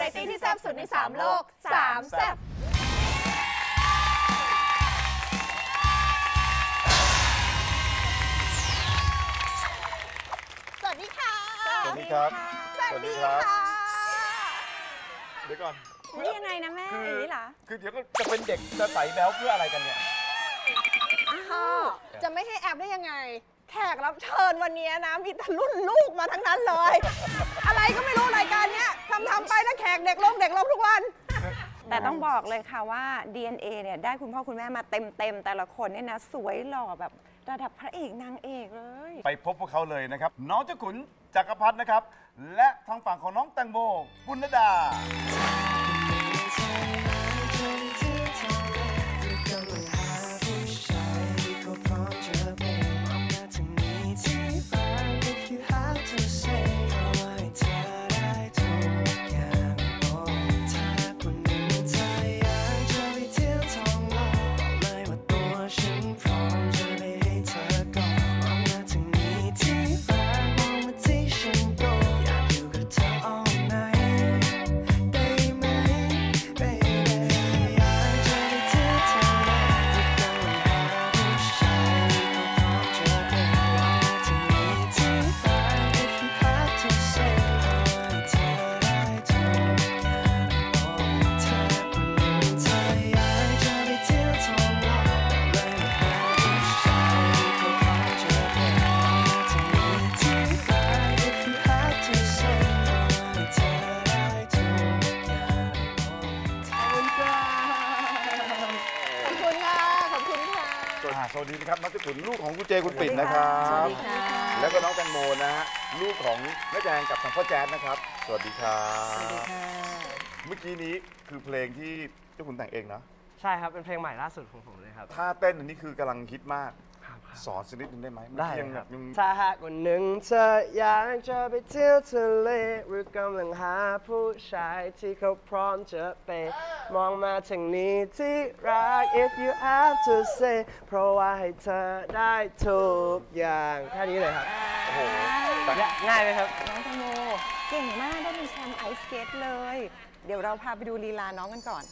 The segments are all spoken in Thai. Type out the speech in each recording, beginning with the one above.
ตี้ที่แซ่บสุดใน3 โลก3 แซ่บสวัสดีค่ะสวัสดีครับสวัสดีค่ะเดี๋ยวก่อนนี่ยังไงนะแม่อย่างนี้เหรอคือเดี๋ยวก็จะเป็นเด็กจะใส่แบ๊วเพื่ออะไรกันเนี่ยพ่อจะไม่ให้แอบได้ยังไงแขกรับเชิญวันนี้นะมีแต่รุ่นลูกมาทั้งนั้นเลยอะไรก็ไม่รู้รายการเนี้ยทำไปแล้วแขกเด็กลงทุกวันแต่ต้องบอกเลยค่ะว่า DNA เนี่ยได้คุณพ่อคุณแม่มาเต็มแต่ละคนเนี่ยนะสวยหล่อแบบระดับพระเอกนางเอกเลยไปพบพวกเขาเลยนะครับน้องเจ้าขุนจักรพัฒน์นะครับและทางฝั่งของน้องแตงโมปุณณดาสวัสดีครับน้องเจ้าขุนลูกของคุณเจคุณปิ่นนะครับสวัสดีค่ะแล้วก็น้องแตงโมนะฮะลูกของแม่แจงกับทางพ่อแจ๊ดนะครับสวัสดีครับสวัสดีค่ะเมื่อกี้นี้คือเพลงที่เจ้าขุนแต่งเองนะใช่ครับเป็นเพลงใหม่ล่าสุดของผมเลยครับท่าเต้นอันนี้คือกำลังฮิตมากสอนสักนิดนึงได้ไหมได้ครับถ้าหากวันหนึ่งเธออยากจะไปเที่ยวทะเลหรือกำลังหาผู้ชายที่เขาพร้อมจะไปมองมาทางนี้ที่รัก if you have to say เพราะว่าให้เธอได้ทุกอย่างแค่นี้เลยครับโอ้โหง่ายไหมครับน้องแตงโมเก่งมากได้เป็นแชมป์ไอซ์สเกตเลยเดี๋ยวเราพาไปดูลีลาน้องกันก่อน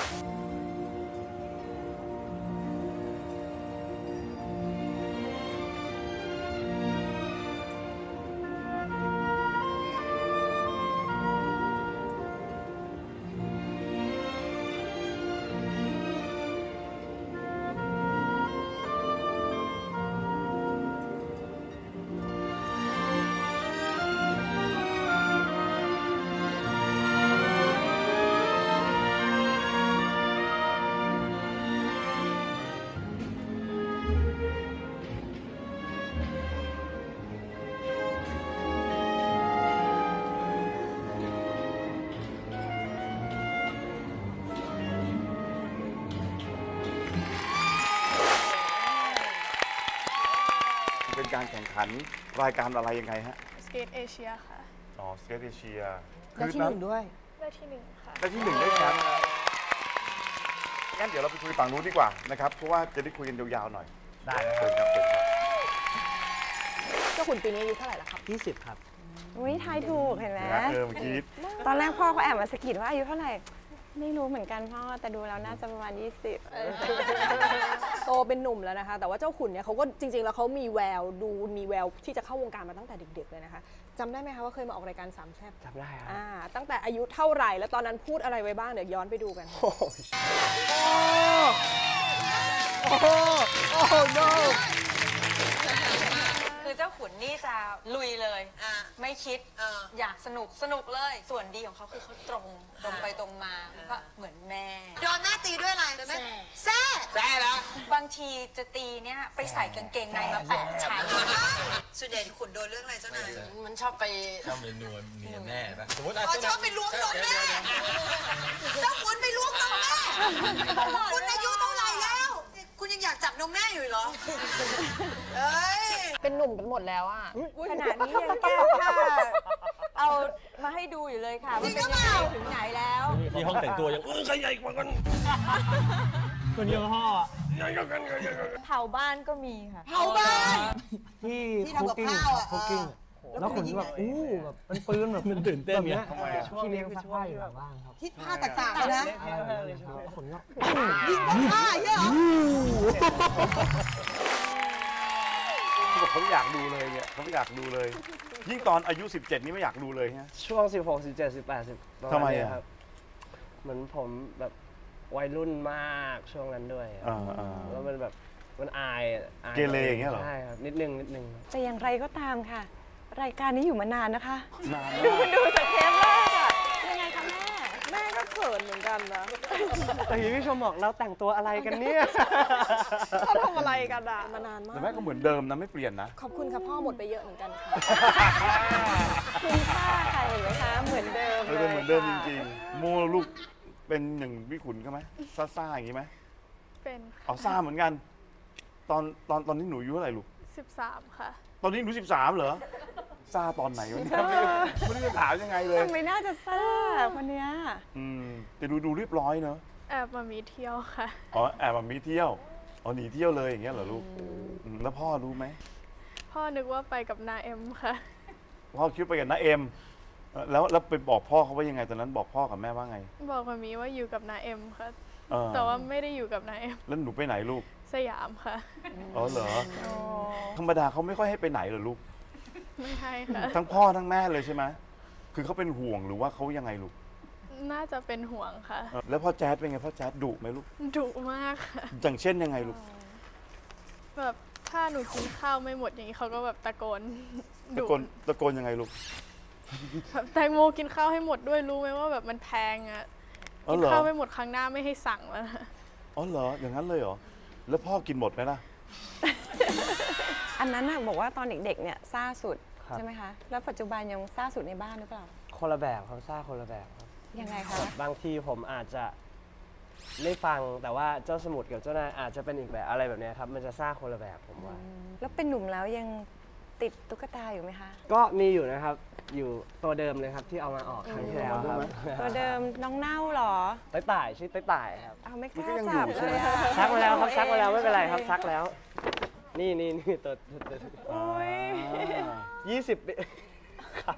เป็นการแข่งขันรายการอะไรยังไงฮะสเกตเอเชียค่ะอ๋อสเกตเอเชียได้ที่1ด้วยได้ที่1ค่ะได้ที่1ได้แชมป์งั้นเดี๋ยวเราไปคุยฝั่งนู้นดีกว่านะครับเพราะว่าจะได้คุยกันยาวๆหน่อยได้ครับเชิญครับเจ้าขุนปีนี้อายุเท่าไหร่แล้วครับ 20ครับอุ้ยทายถูกเห็นไหมเมื่อกี้ตอนแรกพ่อเขาแอบมาสะกิดว่าอายุเท่าไหร่ไม่รู้เหมือนกันพ่อแต่ดูแล้วน่าจะประมาณ20โตเป็นหนุ่มแล้วนะคะแต่ว่าเจ้าขุนเนี่ยเขาก็จริงๆแล้วเขามีแววมีแววที่จะเข้าวงการมาตั้งแต่เด็กๆเลยนะคะจำได้ไหมคะว่าเคยมาออกรายการ3 แซ่บจำได้ครับตั้งแต่อายุเท่าไหร่แล้วตอนนั้นพูดอะไรไว้บ้างเดี๋ยวย้อนไปดูกันโอ้โห no คือเจ้าขุนนี่จะลุยเลยไม่คิดอยากสนุกเลยส่วนดีของเขาคือเขาตรงไปตรงมาก็เหมือนแม่โดนแม่ตีด้วยอะไรแซ่แล้วบางทีจะตีเนี่ยไปใส่กางเกงในมา8 ชั้นส่วนใหญ่ขุนโดนเรื่องอะไรเจ้านายมันชอบไปนัวเมียแม่ปะสมมติชอบไปล้วงนมแม่เจ้าขุนไปล้วงนมแม่คุณอายุเท่าไหร่แล้วคุณยังอยากจับนมแม่อยู่เหรอเป็นหนุ่มกันหมดแล้วอ่ะขนาดนี้ยังแก้ผ้าเอามาให้ดูอยู่เลยค่ะว่าเป็นยังไงถึงไหนแล้วที่ห้องแต่งตัวยังใครใหญ่กว่ากันคนยี่ห้อใหญ่กว่ากันเผาบ้านก็มีค่ะเผาบ้านที่คุกกิ้งแล้วขนแบบแบบมันปืนแบบมันตื่นเต้นเนี้ยทำไมอะที่เลี้ยงซักผ้าอยู่หลังบ้านครับคิดผ้าต่างๆเลยนะขนก็ยิ่งกว่าผ้าเยอะเหรอเขาบอกเขาไม่อยากดูเลยเนี่ยเขาไม่อยากดูเลย ยิ่งตอนอายุ 17 นี่ไม่อยากดูเลยฮะช่วง 16 17 18 10 ทำไมอะครับเหมือนผมแบบวัยรุ่นมากช่วงนั้นด้วยครับ แล้วมันแบบมันอายเกเรอย่างเงี้ยเหรอใช่ครับนิดนึงแต่อย่างไรก็ตามค่ะ รายการนี้อยู่มานานนะคะนานดูจากเทปแรกอะยังไงคะแม่ แม่ก็เขินเหมือนกันนะแต่พี่ชมบอกเราแต่งตัวอะไรกันเนี่ยเขาทำอะไรกันอะมานานมาแต่กแม่ก็เหมือนเดิมนะไม่เปลี่ยนนะขอบคุณค่ะพ่อหมดไปเยอะเหมือนกันค่ะ คุณค่าค่ะเห็นไหมคะเหมือนเดิมเออเป็นเหมือนเดิมจริงๆโมลูกเป็นอย่างพี่ขุนก็ไหมซ่าๆอย่างนี้ไหมเป็นค่ะเอาซ่าเหมือนกัน ตอนนี้หนูอายุเท่าไหร่ลูก 13 ค่ะตอนนี้หนู13เหรอซ่าตอนไหนวะเนี่ยไม่รู้จะถามยังไงเลยทำไมน่าจะซ่าคนเนี้ยแต่ดูเรียบร้อยเนอะแอบมามีเที่ยวค่ะอ๋อแอบมามีเที่ยวอ๋อหนีเที่ยวเลยอย่างเงี้ยเหรอลูกแล้วพ่อรู้ไหมพ่อนึกว่าไปกับนาเอ็มค่ะพ่อคิดไปกับน้าเอ็มแล้วไปบอกพ่อเขาว่ายังไงตอนนั้นบอกพ่อกับแม่ว่าไงบอกมามีว่าอยู่กับนาเอ็มค่ะเออแต่ว่าไม่ได้อยู่กับนาเอ็มแล้วหนูไปไหนลูกสยามค่ะอ๋อเหรอธรรมดาเขาไม่ค่อยให้ไปไหนเหรอลูกไม่ให้ค่ะทั้งพ่อทั้งแม่เลยใช่ไหมคือเขาเป็นห่วงหรือว่าเขายังไงลูกน่าจะเป็นห่วงค่ะแล้วพ่อแจ๊ดเป็นไงพ่อแจ๊ดดุไหมลูกดุมากค่ะอย่างเช่นยังไงลูกแบบถ้าหนูกินข้าวไม่หมดอย่างนี้เขาก็แบบตะโกนตะดุโกนยังไงลูกแบบแตงโมกินข้าวให้หมดด้วยรู้ไหมว่าแบบมันแพงอ่ะอ๋อกินเหรอข้าวไม่หมดครั้งหน้าไม่ให้สั่งแล้วนะอ๋อเหรออย่างนั้นเลยเหรอแล้วพ่อกินหมดไหมล่ะอันนั้นน่ะบอกว่าตอนเด็กๆเนี่ยซ่าสุดครับใช่ไหมคะ แล้วปัจจุบันยังซ่าสุดในบ้านหรือเปล่าคนละแบบครับซ่าคนละแบบครับยังไงคะบางทีผมอาจจะไม่ฟังแต่ว่าเจ้าสมุดกับเจ้านายอาจจะเป็นอีกแบบอะไรแบบเนี้ยครับมันจะซ่าคนละแบบผมว่าแล้วเป็นหนุ่มแล้วยังติดตุ๊กตาอยู่ไหมคะก็มีอยู่นะครับ อยู่ตัวเดิมเลยครับที่เอามาออกครั้งที่แล้วครับตัวเดิมน้องเน่าเหรอต้ต่ายชื่อต้ต่ายครับเอาไม่กมันก็ล้ายังจับอยู่ใช่เลไหมยอะซักมาแล้วครับซักมาแล้วไม่เป็นไรครับซักแล้ว นี่ตัวโอ้ย 20 ปีครับ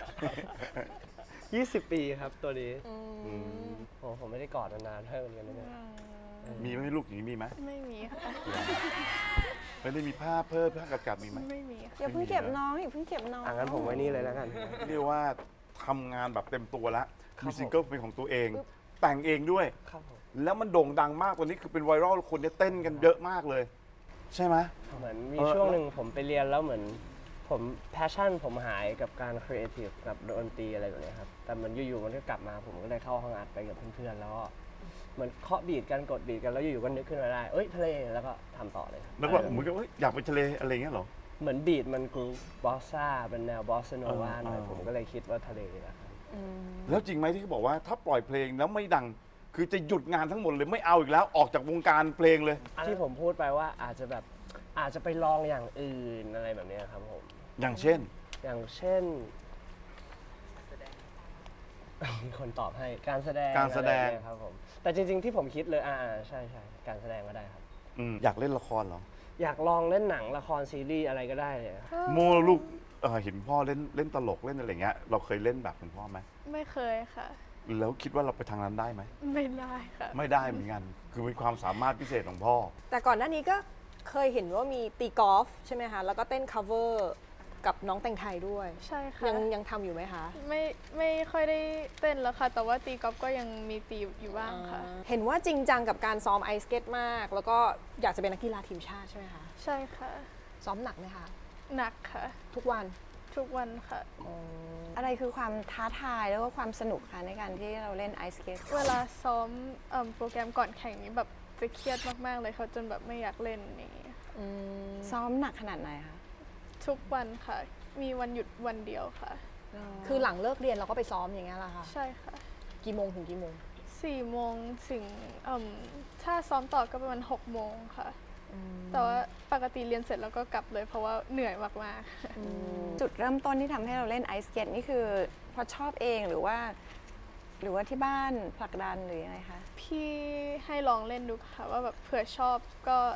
20 ปีครับตัวนี้โอ้ผมไม่ได้กอดนานๆเท่าเหมือนกันนะเนี่ยมีไหมลูกอย่างนี้มีไหมไม่มีค่ะไม่ได้มีผ้าเพิ่มผ้ากัดมีไหมไม่มีค่ะอย่าเพิ่งเก็บน้องอย่าเพิ่งเก็บน้องงั้นผมไว้นี่เลยแล้วกันเรียกว่าทำงานแบบเต็มตัวแล้วมีซิงเกิลเป็นของตัวเอง แต่งเองด้วยครับผมแล้วมันโด่งดังมากตอนนี้คือเป็นไวรัลคนเนี่ยเต้นกันเยอะมากเลย ใช่ไหมเหมือนมีช่วงหนึ่งผมไปเรียนแล้วเหมือนผมแพชชั่นผมหายกับการครีเอทีฟกับดนตรีอะไรแบบเนี้ยครับแต่มันอยู่ๆมันก็กลับมาผมก็เลยเข้าห้องอัดไปกับเพื่อนๆแล้วก็เหมือนเคาะบีทกันกดบีทกันแล้วอยู่ๆก็นึกขึ้นมาได้เอ้ยทะเลแล้วก็ทำต่อเลยครับแล้วก็เหมือนกับว่าอยากไปทะเลอะไรเงี้ยเหรอเหมือนบีทมันกรูฟบอสซ่าเป็นแนวบอสโนวาหน่อยเออผมก็เลยคิดว่าทะเลนะครับแล้วจริงไหมที่เขาบอกว่าถ้าปล่อยเพลงแล้วไม่ดัง คือจะหยุดงานทั้งหมดเลยไม่เอาอีกแล้วออกจากวงการเพลงเลยที่ผมพูดไปว่าอาจจะไปลองอย่างอื่นอะไรแบบเนี้ยครับผมอย่างเช่นอย่างเช่นมีคนตอบให้การแสดงการแสดงอะไรเนี่ยครับผมแต่จริง ๆ ที่ผมคิดเลยใช่การแสดงก็ได้ครับอยากเล่นละครเหรออยากลองเล่นหนังละครซีรีส์อะไรก็ได้เลยครับโมลูกเห็นพ่อเล่นตลกเล่นอะไรเงี้ยเราเคยเล่นแบบคุณพ่อไหมไม่เคยค่ะแล้วคิดว่าเราไปทางนั้นได้ไหมไม่ได้ค่ะไม่ได้เหมือนกัน คือเป็นความสามารถพิเศษของพ่อแต่ก่อนหน้านี้ก็เคยเห็นว่ามีตีกอล์ฟใช่ไหมคะ แล้วก็เต้น cover กับน้องแต่งไทยด้วยใช่ค่ะยังทำอยู่ไหมคะไม่ค่อยได้เต้นแล้วค่ะ แต่ว่าตีกอล์ฟก็ยังมีตีอยู่บ้างค่ะเห็นว่าจริงจังกับการซ้อมไอสเก็ตมาก แล้วก็อยากจะเป็นนักกีฬาทีมชาติใช่ไหมคะใช่ค่ะซ้อมหนักไหมคะหนักค่ะทุกวันทุกวันค่ะอะไรคือความท้าทายแล้วก็ความสนุกคะในการที่เราเล่นไอสเก็ตเวลาซ้อมโปรแกรมก่อนแข่งนี้แบบจะเครียดมากๆเลยเขาจนแบบไม่อยากเล่นอย่างนี้ซ้อมหนักขนาดไหนคะทุกวันค่ะ มีวันหยุดวันเดียวค่ะคือหลังเลิกเรียนเราก็ไปซ้อมอย่างเงี้ยเหรอคะใช่ค่ะกี่โมงถึงกี่โมง 4 โมงถึงถ้าซ้อมต่อก็ประมาณ6 โมงค่ะ แต่ว่าปกติเรียนเสร็จแล้วก็กลับเลยเพราะว่าเหนื่อยมากๆจุดเริ่มต้นที่ทำให้เราเล่นไอสเก็ตนี่คือเพราะชอบเองหรือว่าที่บ้านผลักดันหรือยังไงคะพี่ให้ลองเล่นดูค่ะว่าแบบเผื่อชอบก็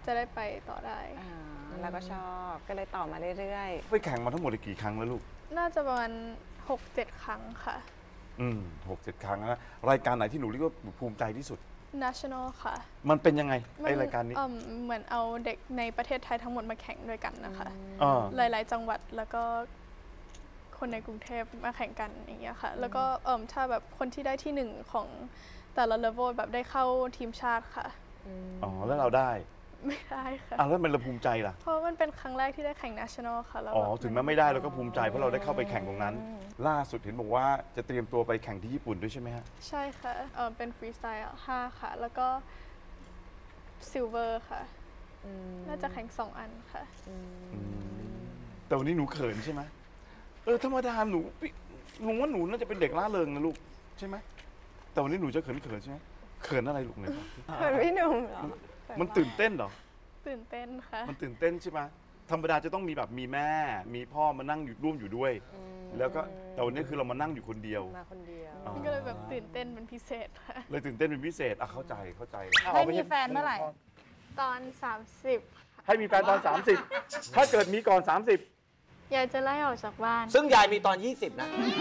จะได้ไปต่อได้แล้วก็ชอบก็เลยต่อมาเรื่อยไปแข่งมาทั้งหมดกี่ครั้งแล้วลูกน่าจะประมาณ 6-7 ครั้งค่ะ 6-7 ครั้งนะรายการไหนที่หนูเรียกว่าภูมิใจที่สุด national ค่ะมันเป็นยังไงไอรายการนี้เหมือนเอาเด็กในประเทศไทยทั้งหมดมาแข่งด้วยกันนะคะ หลายๆจังหวัดแล้วก็คนในกรุงเทพมาแข่งกันอย่างเงี้ยค่ะ แล้วก็ถ้าแบบคนที่ได้ที่ 1 ของแต่ละเลเวลแบบได้เข้าทีมชาติค่ะแล้วเราได้ไม่ได้ค่ะแล้วมันเราภูมิใจล่ะเพราะมันเป็นครั้งแรกที่ได้แข่ง national ค่ะแล้วถึงแม้ไม่ได้เราก็ภูมิใจเพราะเราได้เข้าไปแข่งตรงนั้น ล่าสุดเห็นบอกว่าจะเตรียมตัวไปแข่งที่ญี่ปุ่นด้วยใช่ไหมฮะใช่ค่ะเป็นฟรีสไตล์5ค่ะแล้วก็ซิลเวอร์ค่ะน่าจะแข่ง2 อันค่ะแต่วันนี้หนูเขินใช่ไหมธรรมดาหนูว่าหนูน่าจะเป็นเด็กล่าเริงนะลูกใช่ไหมแต่วันนี้หนูจะเขินใช่ไหมเขินอะไรลูกเนี่ยๆเหมือนพี่หนุ่มเหรอมันตื่นเต้นเหรอตื่นเต้นค่ะมันตื่นเต้นใช่ไหมธรรมดาจะต้องมีแบบมีแม่ มีพ่อมานั่งอยู่ร่วมอยู่ด้วย แล้วก็แต่วันนี้คือเรามานั่งอยู่คนเดียวมาคนเดียวก็เลยแบบตื่นเต้นเป็นพิเศษค่ะเลยตื่นเต้นเป็นพิเศษเข้าใจได้มีแฟนเมื่อไหร่ตอน 30 ให้มีแฟนตอน 30 ถ้าเกิดมีก่อน 30 ยายจะไล่ออกจากบ้านซึ่งยายมีตอน 20 นะ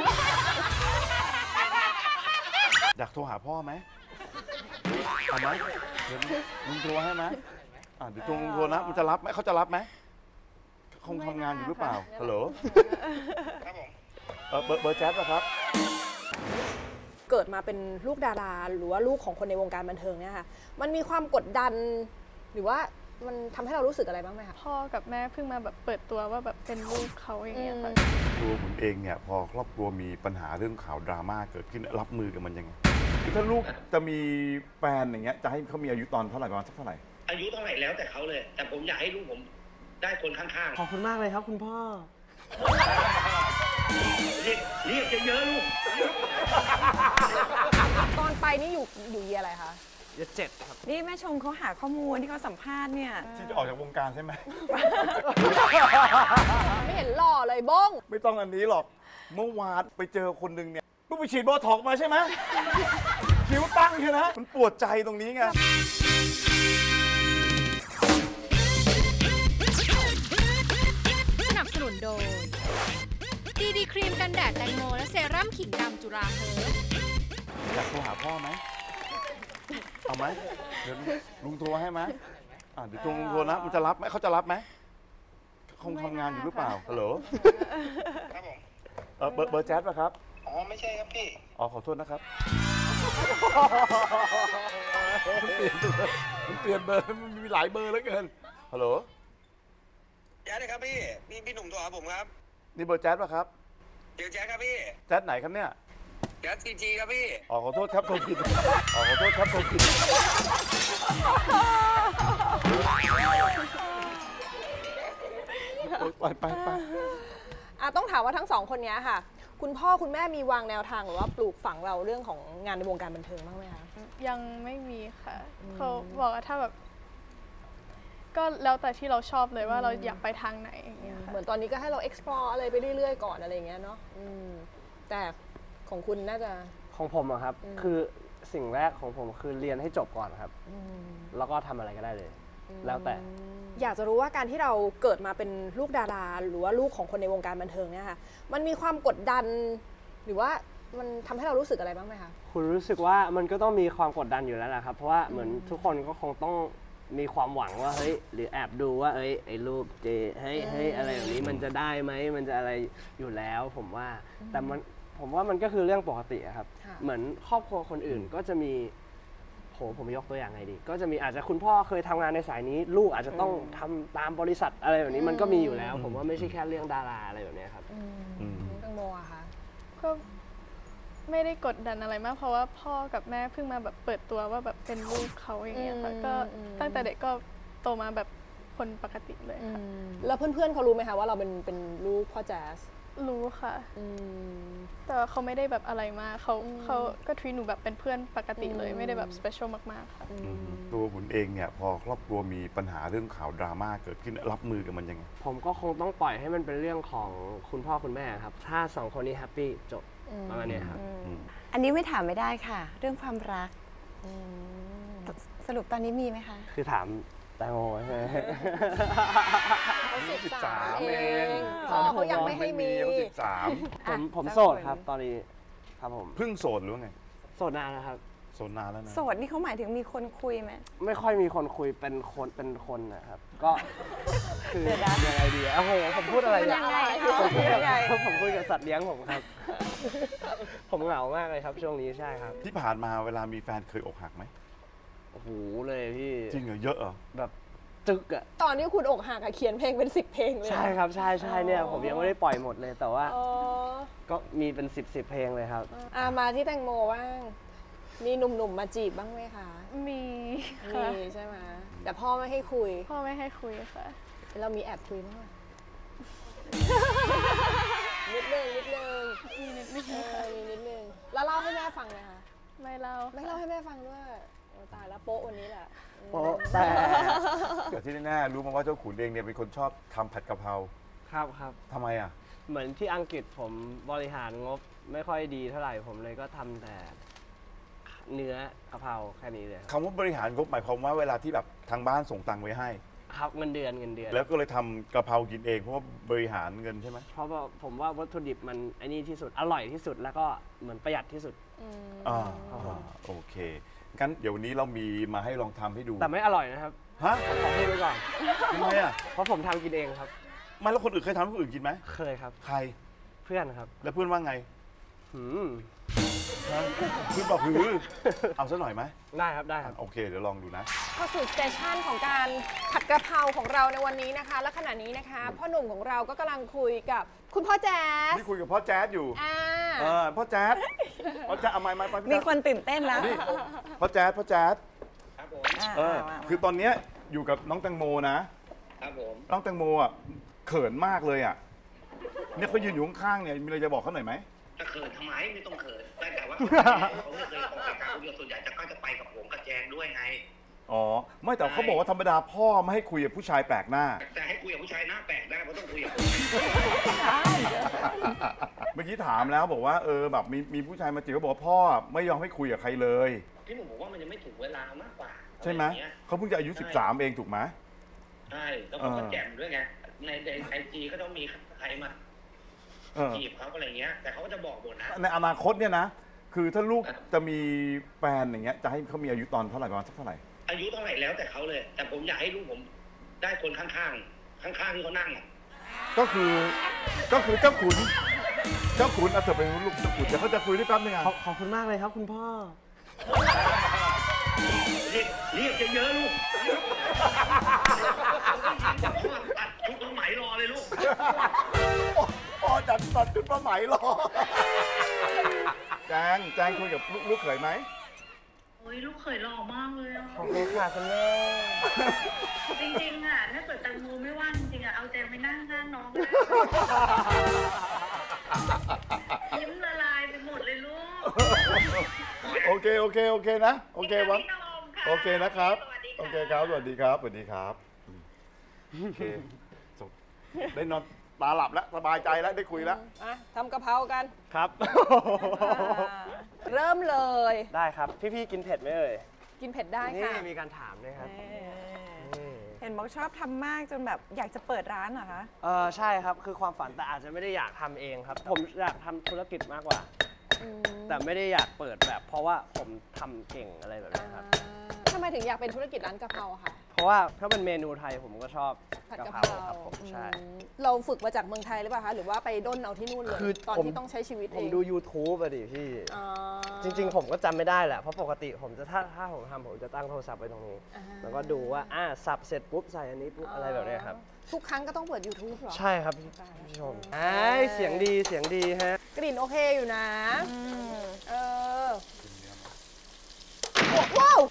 อยากโทรหาพ่อไหมเอาไหมเดี๋ยวลุงโทรให้ไหมเดี๋ยวลุงโทรนะมันจะรับไหมเขาจะรับไหมคงทำงานอยู่หรือเปล่าฮัลโหลครับผมเบอร์แจ๊สป่ะครับเกิดมาเป็นลูกดาราหรือว่าลูกของคนในวงการบันเทิงเนี่ยค่ะมันมีความกดดันหรือว่ามันทำให้เรารู้สึกอะไรบ้างไหมคะพ่อกับแม่เพิ่งมาแบบเปิดตัวว่าแบบเป็นลูกเขาอย่างเงี้ยค่ะตัวผมเองเนี่ยพอครอบครัวมีปัญหาเรื่องข่าวดราม่าเกิดขึ้นรับมือกับมันยังไงถ้าลูกจะมีแฟนอย่างเงี้ยจะให้เขามีอายุตอนเท่าไหร่ประมาณสักเท่าไหร่อายุเท่าไหร่แล้วแต่เขาเลย แต่ผมอยากให้ลูกผมได้คนข้างขอบคุณมากเลยครับคุณพ่อๆเรียกเยอะๆลูกตอนไปนี่อยู่เยียอะไรคะ 7 ครับนี่แม่ชมเขาหาข้อมูลที่เขาสัมภาษณ์เนี่ยที่จะออกจากวงการใช่ไหมไม่เห็นหล่อเลยบ้งไม่ต้องอันนี้หรอก เมื่อวานไปเจอคนหนึ่งเนี่ยเพิ่งไปฉีดโบท็อกซ์มาใช่ไหม คิ้วตั้งใช่ไหมมันปวดใจตรงนี้ไงสนับสนุนโดยดีครีมกันแดดแตงโมและเซรั่มขิงดำจุฬาเฮิร์บอยากโทรหาพ่อไหม เอาไหมเดี๋ยวลุงโทรให้ไหมเดี๋ยวลุงโทรนะมันจะรับไหมเขาจะรับไหมคงทำงานอยู่หรือเปล่าฮัลโหลครับผมเบอร์แจ๊สป่ะครับไม่ใช่ครับพี่ขอโทษนะครับมันเปลี่ยนเบอร์มันมีหลายเบอร์แล้วเกินฮัลโหลแจ๊ดครับพี่หนุ่มโทรหาผมครับนี่เบอร์แจ๊สป่ะครับเดี๋ยวแจ๊ดครับพี่แจ๊สไหนครับเนี่ยแจ๊ดซีจีครับพี่ขอโทษครับโทรผิดขอโทษครับโทรผิดไปต้องถามว่าทั้งสองคนนี้ค่ะ คุณพ่อคุณแม่มีวางแนวทางหรือว่าปลูกฝังเราเรื่องของงานในวงการบันเทิงบ้างไหมคะยังไม่มีค่ะ เขาบอกว่าถ้าแบบ ก็แล้วแต่ที่เราชอบเลยว่าเราอยากไปทางไหนอย่างเงี้ยค่ะเหมือนตอนนี้ก็ให้เรา explore อะไรไปเรื่อยๆก่อนอะไรอย่างเงี้ยเนาะแต่ของคุณน่าจะของผมอะครับ คือสิ่งแรกของผมคือเรียนให้จบก่อนครับ แล้วก็ทำอะไรก็ได้เลย แล้วแต่อยากจะรู้ว่าการที่เราเกิดมาเป็นลูกดาราหรือว่าลูกของคนในวงการบันเทิงเนี่ยค่ะมันมีความกดดันหรือว่ามันทำให้เรารู้สึกอะไรบ้างไหมคะคุณรู้สึกว่ามันก็ต้องมีความกดดันอยู่แล้วแหละครับ เพราะว่าเหมือนทุกคนก็คงต้องมีความหวังว่าเฮ้ยหรือแอบดูว่าไอ้รูปเจเฮ้ยอะไรแบบนี้มันจะได้ไหมมันจะอะไรอยู่แล้วผมว่าแต่ผมว่ามันก็คือเรื่องปกติครับเหมือนครอบครัวคนอื่นก็จะมีผมยกตัวอย่างไงดี ก็จะมีอาจจะคุณพ่อเคยทำงานในสายนี้ลูกอาจจะต้องทำตามบริษัทอะไรแบบนี้มันก็มีอยู่แล้ว ผมว่าไม่ใช่แค่เรื่องดาราอะไรแบบนี้ครับตังโมอะคะก็ไม่ได้กดดันอะไรมากเพราะว่าพ่อกับแม่เพิ่งมาแบบเปิดตัวว่าแบบเป็นลูกเขาอย่างเงี้ยค่ะก็ตั้งแต่เด็กก็โตมาแบบคนปกติเลยค่ะแล้วเพื่อนๆเขารู้ไหมคะว่าเราเป็นลูกพ่อแจ๊สรู้ค่ะแต่เขาไม่ได้แบบอะไรมากเขาก็ทวีตหนูแบบเป็นเพื่อนปกติเลยไม่ได้แบบสเปเชียลมากๆค่ะตัวผมเองเนี่ยพอครอบครัวมีปัญหาเรื่องข่าวดราม่าเกิดขึ้นรับมือกับมันยังไงผมก็คงต้องปล่อยให้มันเป็นเรื่องของคุณพ่อคุณแม่ครับถ้า2 คนนี้แฮปปี้จบประมาณนี้ครับอันนี้ไม่ถามไม่ได้ค่ะ เรื่องความรักสรุปตอนนี้มีไหมคะคือถามแตงโมใช่ไหมเขา13 เองพ่อเขายังไม่ให้มีเขา13 ผมโสดครับตอนนี้ครับผมเพิ่งโสดหรือว่าไงโสดนานนะครับโสดนานแล้วนะโสดนี่เขาหมายถึงมีคนคุยไหมไม่ค่อยมีคนคุยเป็นคนนะครับ ก็คือยังไงดีโอ้โหผมพูดอะไรเนี่ย ผมคุยกับสัตว์เลี้ยงผมครับ ผมเหงามากเลยครับช่วงนี้ใช่ครับที่ผ่านมาเวลามีแฟนเคยอกหักไหมโอ้โหเลยพี่จริงเหรอเยอะเหรอแบบจึกอะตอนที่คุณอกหักอะเขียนเพลงเป็น10 เพลงเลยใช่ครับใช่เนี่ยผมยังไม่ได้ปล่อยหมดเลยแต่ว่าอ๋อก็มีเป็น10เพลงเลยครับมาที่แตงโมบ้าง มีหนุ่มๆมาจีบบ้างไหมคะมีมีค่ะใช่ไหมแต่พ่อไม่ให้คุยพ่อไม่ให้คุยค่ะเรามีแอบคุยบ้างไหม นิดนึงมีนิดนึงมีนิดนึง แล้วเล่าให้แม่ฟังไหมคะไม่เล่าไม่เล่าให้แม่ฟังด้วยโอ้ตายแล้วโป๊ะวันนี้แหละโป๊ะแต่แต่ที่แน่ๆรู้มาว่าเจ้าขุนเองเนี่ยเป็นคนชอบทำผัดกะเพราครับทำไมอ่ะเหมือนที่อังกฤษผมบริหารงบไม่ค่อยดีเท่าไหร่ผมเลยก็ทำแต่เนื้อกะเพราแค่นี้เลยครับคำว่าบริหารงบหมายความว่าเวลาที่แบบทางบ้านส่งตังค์ไว้ให้ครับเงินเดือนแล้วก็เลยทำกะเพรากินเองเพราะว่าบริหารเงินใช่ไหมเพราะว่าผมว่าวัตถุดิบมันไอ้นี่ที่สุดอร่อยที่สุดแล้วก็เหมือนประหยัดที่สุดโอเคงั้นเดี๋ยววันนี้เรามีมาให้ลองทำให้ดูแต่ไม่อร่อยนะครับฮะขอพูดไว้ก่อนทำไมอ่ะเพราะผมทำกินเองครับไม่แล้วคนอื่นเคยทำให้คนอื่นกินไหมเคยครับใครเพื่อนครับแล้วเพื่อนว่าไง ฮะเพื่อนบอกหือเอาซะหน่อยไหมได้ครับได้ครับโอเคเดี๋ยวลองดูนะเข้าสู่สเตชันของการผัดกะเพราของเราในวันนี้นะคะ และขณะนี้นะคะพ่อหนุ่มของเราก็กำลังคุยกับคุณพ่อแจ๊สนี่คุยกับพ่อแจ๊ดอยู่พ่อแจ๊ดเอาไม้ไปมีคนตื่นเต้นแล้วนี่พ่อแจ๊ดครับผมคือตอนเนี้ยอยู่กับน้องแตงโมนะครับผมน้องแตงโมอ่ะเขินมากเลยอ่ะเนี่ยเขายืนอยู่ข้างๆเนี่ยมีอะไรจะบอกเขาหน่อยไหมจะเขินทำไมไม่ต้องเขินแต่ว่าเขาไม่เคยออกรายการคนเดียวส่วนใหญ่จะไปกับผมกับแจงด้วยไงอ๋อไม่แต่เขาบอกว่าธรรมดาพ่อไม่ให้คุยกับผู้ชายแปลกหน้าแต่ให้คุยกับผู้ชายหน้าแปลกได้เพราะต้องคุยกับผมเมื่อกี้ถามแล้วบอกว่าแบบมีผู้ชายมาจีบเขาบอกว่าพ่อไม่ยอมให้คุยกับใครเลยพี่หนุ่มบอกว่ามันยังไม่ถึงเวลามากกว่าใช่ไหมเขาเพิ่งจะอายุ13เองถูกไหมใช่แล้วผมก็แจมด้วยไงในIGก็ต้องมีใครมาจีบเขาอะไรเงี้ยแต่เขาก็จะบอกหมดนะในอนาคตเนี่ยนะคือถ้าลูกจะมีแฟนอย่างเงี้ยจะให้เขามีอายุตอนเท่าไหร่ประมาณสักเท่าไหร่อายุเท่าไหร่แล้วแต่เขาเลย แต่ผมอยากให้ลูกผมได้คนข้างที่เขานั่งก็คือเจ้าขุนเอาเธอเป็นลูกเจ้าขุนเดี๋ยวเขาจะคุยด้วยแป๊บนึงอ่ะขอบคุณมากเลยครับคุณพ่อเรียกเยอะๆลูกจะพ่อตัดชุดผ้าไหมรอเลยลูกพ่อจัดชุดผ้าไหมรอแจงคุยกับลูกเขยไหมโอ้ยลูกเขยหล่อมากเลยอ่ะขอบคุณค่ะคุณแม่จริงๆอ่ะถ้าเกิดแตงโมไม่ว่างจริงๆอ่ะเอาแจงไปนั่งข้างน้องเลยยิ้มละลายไปหมดเลยลูกโอเคนะโอเควะโอเคนะครับโอเคครับสวัสดีครับโอเคได้นอนตาหลับแล้วสบายใจแล้วได้คุยแล้วทำกะเพรากันครับเริ่มเลยได้ครับพี่กินเผ็ดไหมเอ่ยกินเผ็ดได้ค่ะนี่มีการถามด้วยครับเห็นบอกชอบทำมากจนแบบอยากจะเปิดร้านเหรอคะใช่ครับคือความฝันแต่อาจจะไม่ได้อยากทำเองครับผมอยากทำธุรกิจมากกว่าแต่ไม่ได้อยากเปิดแบบเพราะว่าผมทำเก่งอะไรแบบนี้ครับทำไมถึงอยากเป็นธุรกิจร้านกะเพราค่ะเพราะว่าถ้าเป็นเมนูไทยผมก็ชอบกะเพราครับผมใช่เราฝึกมาจากเมืองไทยหรือเปล่าคะหรือว่าไปด้นเอาที่นู่นเลยตอนที่ต้องใช้ชีวิตเองผมดู YouTube อะดิพี่จริงๆผมก็จำไม่ได้แหละเพราะปกติผมจะถ้าผมทำผมจะตั้งโทรศัพท์ไว้ตรงนี้แล้วก็ดูว่าสับเสร็จปุ๊บใส่อันนี้ปุ๊บอะไรแบบนี้ครับทุกครั้งก็ต้องเปิด YouTube หรอใช่ครับพี่ชมเสียงดีฮะกลิ่นโอเคอยู่นะว้าว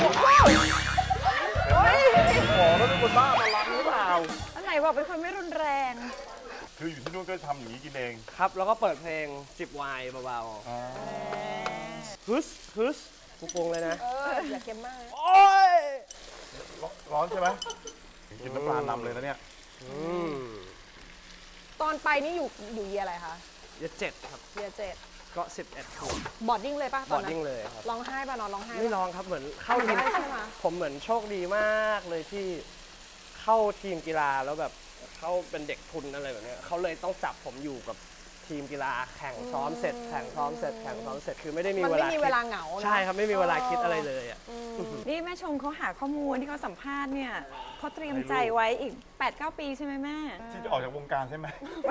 ขอแล้วเป็นคนบ้าพลังหรือเปล่าอะไรบอกเป็นคนไม่รุนแรงคืออยู่ที่นู่นก็ทำอย่างนี้กินเองครับแล้วก็เปิดเพลงจิบไวน์เบาๆฮึสกูปรุงเลยนะอย่าเค็มมากโอ้ยร้อนใช่ไหมกินน้ำปลานำเลยนะเนี่ยตอนไปนี่อยู่เยียอะไรคะเยีย7ครับเยีย7 ก็11 ขวบบอร์ดดิ้งเลยป่ะตอนนั้นบอร์ดดิ้งเลยครับร้องไห้ป่ะนอนร้องไห้ไม่ร้องครับเหมือนเข้าทีมได้ใช่ไหมผมเหมือนโชคดีมากเลยที่เข้าทีมกีฬาแล้วแบบเข้าเป็นเด็กทุนอะไรแบบนี้เขาเลยต้องจับผมอยู่กับทีมกีฬาแข่งซ้อมเสร็จแข่งซ้อมเสร็จแข่งซ้อมเสร็จคือไม่ได้มีมันเวไม่ลามีเวลาเหงานะใช่ครับไม่มีเวลาคิดอะไรเลยอ่ะนี่แม่ชมเขาหาข้อมูลที่เขาสัมภาษณ์เนี่ยเขาเตรียมใจไว้อีก 8-9 ปีใช่ไหมแม่ที่จะออกจากวงการใช่ไหม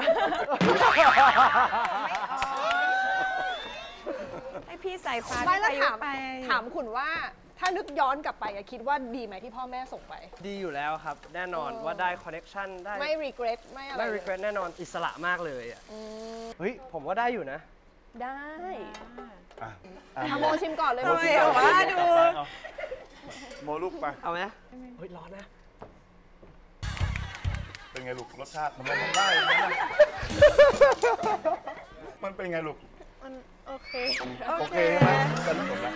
ให้พี่สายฟ้าไม่แล้วที่ถามไปถามคุณว่าถ้านึกย้อนกลับไปอะคิดว่าดีไหมที่พ่อแม่ส่งไปดีอยู่แล้วครับแน่นอนว่าได้คอนเนคชั่นได้ไม่ regret ไม่อะไรไม่เลย regret แน่นอนอิสระมากเลยอ่ะเฮ้ยผมว่าได้อยู่นะได้อ่ะโมชิมก่อนเลยโมโมชิชิมมก่ก่ออน นเลยดูเอาโมลูกไปเอาไหมเฮ้ยร้อนนะเป็นไงลูกรสชาติมันได้ไหมมันเป็นไงลูกมันโอเคโอเคใช่ไหมกันผสมแล้ว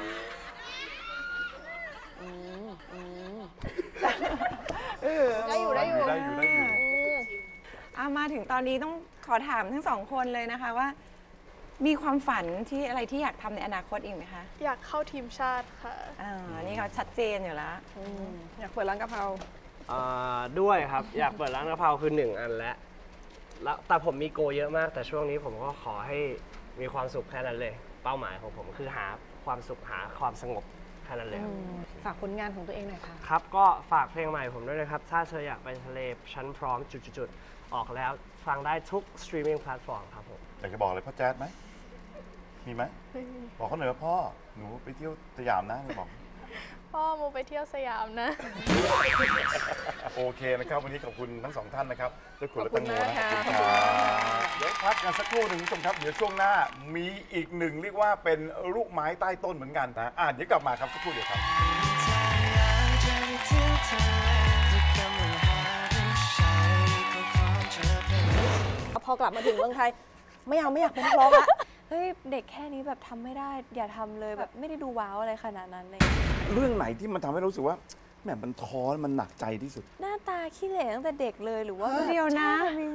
ได้อยู่ได้อยู่ได้อยู่ได้อยู่เอามาถึงตอนนี้ต้องขอถามทั้งสองคนเลยนะคะว่า มีความฝันที่อะไรที่อยากทำในอนาคตอีกไหมคะอยากเข้าทีมชาติค่ะนี่เขาชัดเจนอยู่แล้วอยากเปิดร้านกะเพราด้วยครับ อยากเปิดร้านกะเพราคือ1 อันแล้วแต่ผมมีโกเยอะมากแต่ช่วงนี้ผมก็ขอให้มีความสุขแค่นั้นเลย เป้าหมายของผมคือหาความสุขหาความสงบแค่นั้นเลยครับฝากผลงานของตัวเองหน่อยค่ะครับก็ฝากเพลงใหม่ผมด้วยนะครับ ถ้าเธออยากไปทะเลฉันพร้อมจุดๆออกแล้วฟังได้ทุกสตรีมมิ่งแพลตฟอร์มครับผมอยากจะบอกอะไรพ่อแจ๊ดไหมมีไหมบอกเขาหน่อยว่าพ่อหนูไปเที่ยวสยามนะบอกพ่อโมไปเที่ยวสยามนะโอเคนะครับวันนี้ขอบคุณทั้งสองท่านนะครับเจ้าขุนและขอบคุตัณงโมมากนะขอบคุณค่ะครับเดี๋ยวพักกันสักครู่หนึ่งคุณผู้ชมครับเดี๋ยวช่วงหน้ามีอีกหนึ่งเรียกว่าเป็นลูกไม้ใต้ต้นเหมือนกันนะเดี๋ยวกลับมาครับสักครู่เดียวครับพอกลับมาถึงเมืองไทยไม่อยากเป็นนักร้องละเฮ้ยเด็กแค่นี้แบบทำไม่ได้อย่าทำเลยแบบไม่ได้ดูว้าวอะไรขนาดนั้นเลยเรื่องไหนที่มันทำให้รู้สึกว่าแหมมันท้อมันหนักใจที่สุดหน้าตาขี้เหร่ตั้งแต่เด็กเลยหรือว่าเดี๋ยวนะ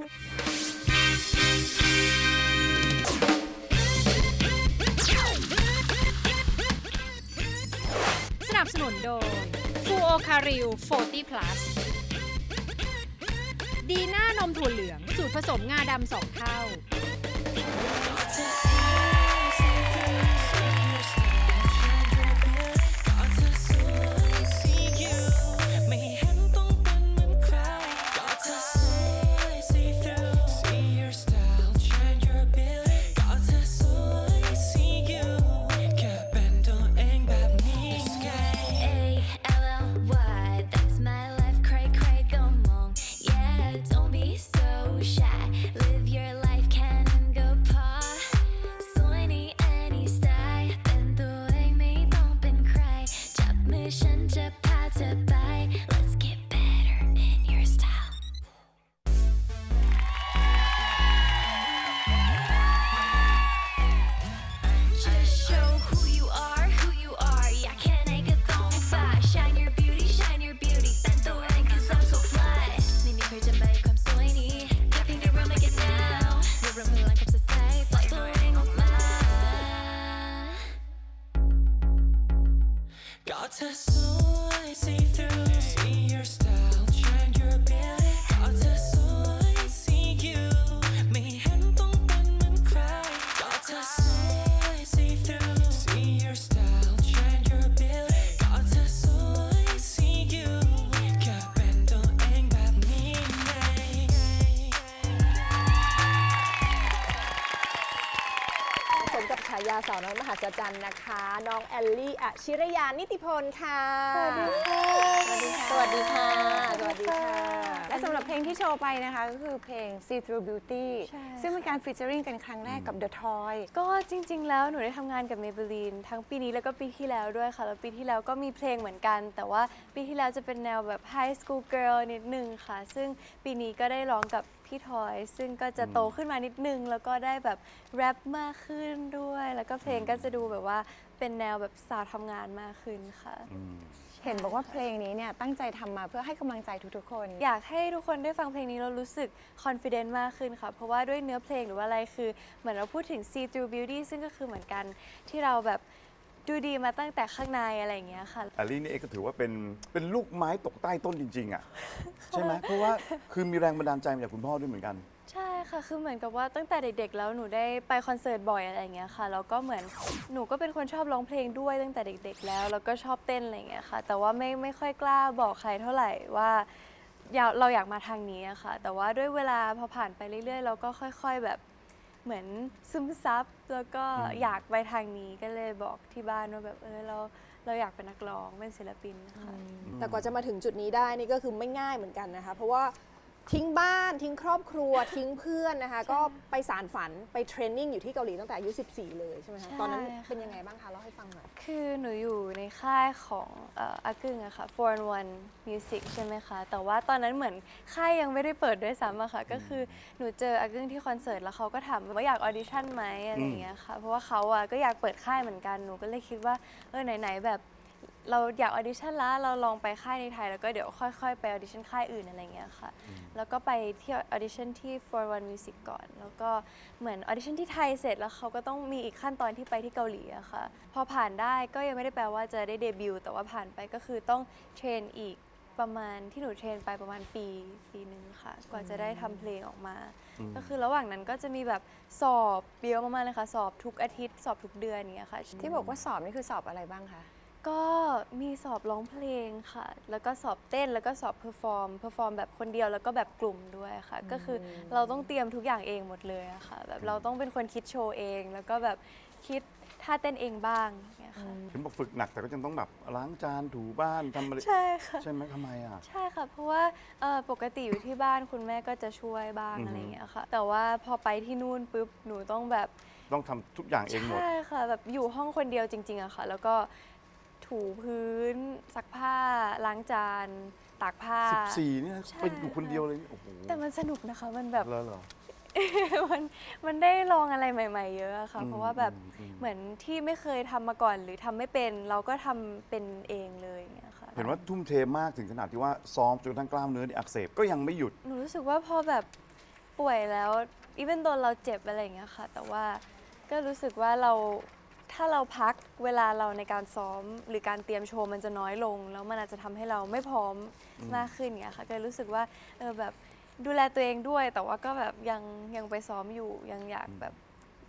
สนับสนุนโดยฟูโอคาริล40 plus ดีน่านมถั่วเหลืองสูตรผสมงาดำ2 เท่าฉายาสาวน้อยมหัศจรรย์นะคะน้องแอลลี่อชิรยานิติพลค่ะสวัสดีค่ะสวัสดีค่ะสวัสดีค่ะและสำหรับเพลงที่โชว์ไปนะคะก็คือเพลง See Through Beauty ซึ่งเป็นการฟีเจอริ่งกันครั้งแรกกับ The Toy ก็จริงๆแล้วหนูได้ทำงานกับ Maybelline ทั้งปีนี้แล้วก็ปีที่แล้วด้วยค่ะแล้วปีที่แล้วก็มีเพลงเหมือนกัน แต่ว่าปีที่แล้วจะเป็นแนวแบบ High School Girl นิดนึงค่ะซึ่งปีนี้ก็ได้ร้องกับพี่ทอยซึ่งก็จะโตขึ้นมานิดนึงแล้วก็ได้แบบแรปมากขึ้นด้วยแล้วก็เพลงก็จะดูแบบว่าเป็นแนวแบบสาวทำงานมากขึ้นค่ะเห็นบอกว่าเพลงนี้เนี่ยตั้งใจทำมาเพื่อให้กำลังใจทุกๆคนอยากให้ทุกคนได้ฟังเพลงนี้เรารู้สึก confident มากขึ้นค่ะ เพราะว่าด้วยเนื้อเพลงหรือว่าอะไรคือเหมือนเราพูดถึง see through beauty ซึ่งก็คือเหมือนกันที่เราแบบดูดีมาตั้งแต่ข้างในอะไรอย่างเงี้ยค่ะแอลลี่นี่เองก็ถือว่าเป็นลูกไม้ตกใต้ต้นจริงๆอ่ะใช่ไหมเพราะว่าคือมีแรงบันดาลใจมาจากคุณพ่อด้วยเหมือนกันใช่ค่ะคือเหมือนกับว่าตั้งแต่เด็กๆแล้วหนูได้ไปคอนเสิร์ตบ่อยอะไรอย่างเงี้ยค่ะแล้วก็เหมือนหนูก็เป็นคนชอบร้องเพลงด้วยตั้งแต่เด็กๆแล้วก็ชอบเต้นอะไรอย่างเงี้ยค่ะแต่ว่าไม่ค่อยกล้าบอกใครเท่าไหร่ว่าเราอยากมาทางนี้อะค่ะแต่ว่าด้วยเวลาพอผ่านไปเรื่อยๆเราก็ค่อยๆแบบเหมือนซึมซับแล้วก็อยากไปทางนี้ก็เลยบอกที่บ้านว่าแบบเราอยากเป็นนักร้องเป็นศิลปินค่ะแต่กว่าจะมาถึงจุดนี้ได้นี่ก็คือไม่ง่ายเหมือนกันนะคะเพราะว่าทิ้งบ้านทิ้งครอบครัวทิ้งเพื่อนนะคะก็ไปสานฝันไปเทรนนิ่งอยู่ที่เกาหลีตั้งแต่อายุ14เลยใช่ไหมคะตอนนั้นเป็นยังไงบ้างคะเล่าให้ฟังหน่อยคือหนูอยู่ในค่ายของอากึ่งอะค่ะ 4-in-1 Music ใช่ไหมคะแต่ว่าตอนนั้นเหมือนค่ายยังไม่ได้เปิดด้วยซ้ำอะค่ะก็คือหนูเจออากึ่งที่คอนเสิร์ตแล้วเขาก็ถามว่าอยากออดิชั่นไหมอะไรอย่างเงี้ยค่ะเพราะว่าเขาอะก็อยากเปิดค่ายเหมือนกันหนูก็เลยคิดว่าไหนๆแบบเราอยากออดิชั่นแล้วเราลองไปค่ายในไทยแล้วก็เดี๋ยวค่อยๆไปออดิชั่นค่ายอื่นอะไรเงี้ยค่ะแล้วก็ไปที่ออดิชั่นที่ 4-in-1 Music ก่อนแล้วก็เหมือนออดิชั่นที่ไทยเสร็จแล้วเขาก็ต้องมีอีกขั้นตอนที่ไปที่เกาหลีอะค่ะพอผ่านได้ก็ยังไม่ได้แปลว่าจะได้เดบิวต์แต่ว่าผ่านไปก็คือต้องเทรนอีกประมาณที่หนูเทรนไปประมาณปีนึงค่ะกว่าจะได้ทำเพลงออกมาก็คือระหว่างนั้นก็จะมีแบบสอบเยอะมากๆเลยค่ะสอบทุกอาทิตย์สอบทุกเดือนอย่างเงี้ยค่ะที่บอกว่าสอบนี่คือสอบอะไรบ้างคะก็มีสอบร้องเพลงค่ะแล้วก็สอบเต้นแล้วก็สอบเพอร์ฟอร์มแบบคนเดียวแล้วก็แบบกลุ่มด้วยค่ะก็คือเราต้องเตรียมทุกอย่างเองหมดเลยอะค่ะแบบเราต้องเป็นคนคิดโชว์เองแล้วก็แบบคิดท่าเต้นเองบ้างเนี่ยค่ะเห็นบอกฝึกหนักแต่ก็ยังต้องแบบล้างจานถูบ้านทำอะไรใช่ค่ะใช่ไหมทำไมอ่ะใช่ค่ะเพราะว่าปกติอยู่ที่บ้านคุณแม่ก็จะช่วยบ้างอะไรอย่างเงี้ยค่ะแต่ว่าพอไปที่นู่นปุ๊บหนูต้องแบบต้องทำทุกอย่างเองหมดใช่ค่ะแบบอยู่ห้องคนเดียวจริงๆอะค่ะแล้วก็ถูพื้นซักผ้าล้างจานตากผ้า 14นี่ไปอยู่คนเดียวเลยโอ้โหแต่มันสนุกนะคะมันแบบแล้วเหรอมันได้ลองอะไรใหม่ๆเยอะค่ะเพราะว่าแบบเหมือนที่ไม่เคยทำมาก่อนหรือทำไม่เป็นเราก็ทำเป็นเองเลยอย่างเงี้ยค่ะเห็นว่าทุ่มเทมากถึงขนาดที่ว่าซ้อมจนทั้งกล้ามเนื้ออักเสบก็ยังไม่หยุดหนูรู้สึกว่าพอแบบป่วยแล้วอีเวนต์ตอนเราเจ็บอะไรอย่างเงี้ยค่ะแต่ว่าก็รู้สึกว่าถ้าเราพักเวลาเราในการซ้อมหรือการเตรียมโชว์มันจะน้อยลงแล้วมันอาจจะทำให้เราไม่พร้อมมากขึ้นอย่างเงี้ยค่ะก็รู้สึกว่าแบบดูแลตัวเองด้วยแต่ว่าก็แบบยังไปซ้อมอยู่ยังอยากแบบ